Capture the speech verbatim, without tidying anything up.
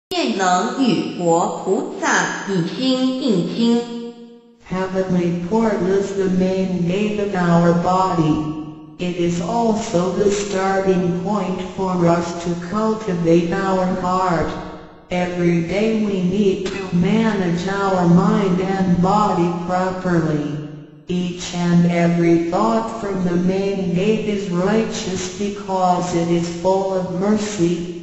愿能与佛菩萨以心印心。 Heavenly port is the main gate of our body. It is also the starting point for us to cultivate our heart. Every day we need to manage our mind and body properly. Each and every thought from the main gate is righteous because it is full of mercy,